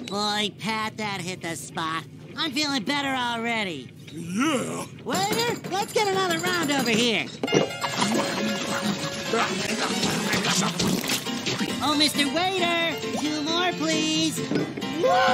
Boy, Pat, that hit the spot. I'm feeling better already. Yeah. Waiter, let's get another round over here. Oh, Mr. Waiter, 2 more, please. Whoa!